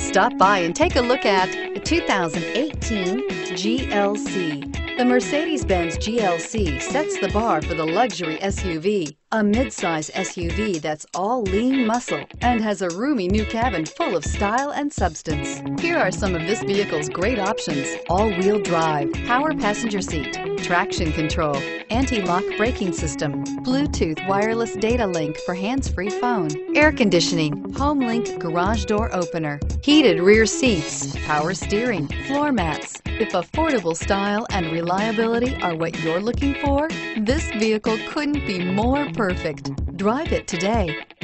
Stop by and take a look at the 2018 GLC. The Mercedes-Benz GLC sets the bar for the luxury SUV, a midsize SUV that's all lean muscle and has a roomy new cabin full of style and substance. Here are some of this vehicle's great options: all-wheel drive, power passenger seat, traction control, anti-lock braking system, Bluetooth wireless data link for hands-free phone, air conditioning, home link garage door opener, heated rear seats, power steering, floor mats. If affordable style and reliability are what you're looking for, this vehicle couldn't be more perfect. Drive it today.